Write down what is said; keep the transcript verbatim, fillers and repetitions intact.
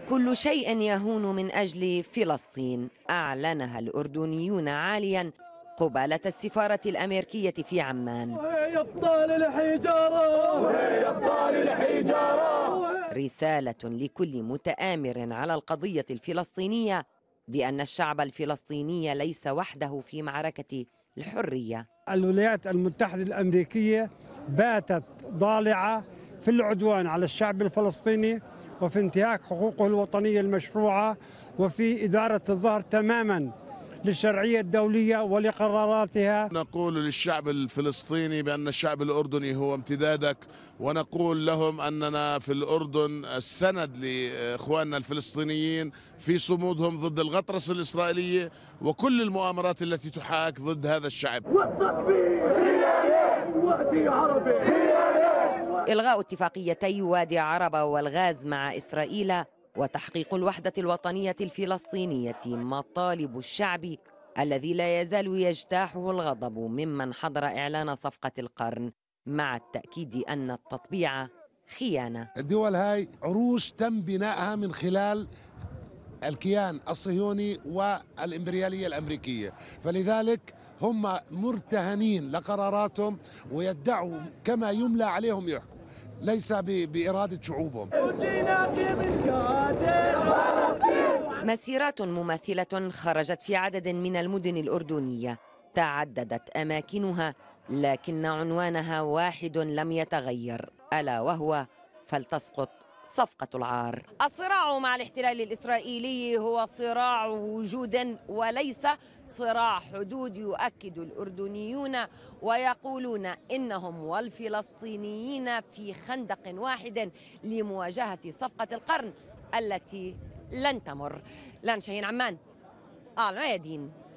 كل شيء يهون من أجل فلسطين، أعلنها الأردنيون عاليا قبالة السفارة الأمريكية في عمان. وهي أبطال الحجارة، وهي أبطال الحجارة. رسالة لكل متآمر على القضية الفلسطينية بأن الشعب الفلسطيني ليس وحده في معركة الحرية. الولايات المتحدة الأمريكية باتت ضالعة في العدوان على الشعب الفلسطيني وفي انتهاك حقوقه الوطنية المشروعة وفي إدارة الظهر تماما للشرعية الدولية ولقراراتها. نقول للشعب الفلسطيني بأن الشعب الأردني هو امتدادك، ونقول لهم أننا في الأردن السند لإخواننا الفلسطينيين في صمودهم ضد الغطرسة الإسرائيلية وكل المؤامرات التي تحاك ضد هذا الشعب. وادي عربي. إلغاء اتفاقيتي وادي عربة والغاز مع إسرائيل وتحقيق الوحدة الوطنية الفلسطينية مطالب الشعب الذي لا يزال يجتاحه الغضب ممن حضر إعلان صفقة القرن، مع التأكيد أن التطبيع خيانة. الدول هاي عروش تم بنائها من خلال الكيان الصهيوني والإمبريالية الأمريكية، فلذلك هم مرتهنين لقراراتهم ويدعوا كما يملى عليهم يحكوا، ليس بإرادة شعوبهم. مسيرات مماثلة خرجت في عدد من المدن الأردنية، تعددت أماكنها لكن عنوانها واحد لم يتغير، ألا وهو فلتسقط صفقة العار. الصراع مع الاحتلال الإسرائيلي هو صراع وجود وليس صراع حدود، يؤكد الأردنيون ويقولون إنهم والفلسطينيين في خندق واحد لمواجهة صفقة القرن التي لن تمر. لان شاهين، عمان، آل ميادين.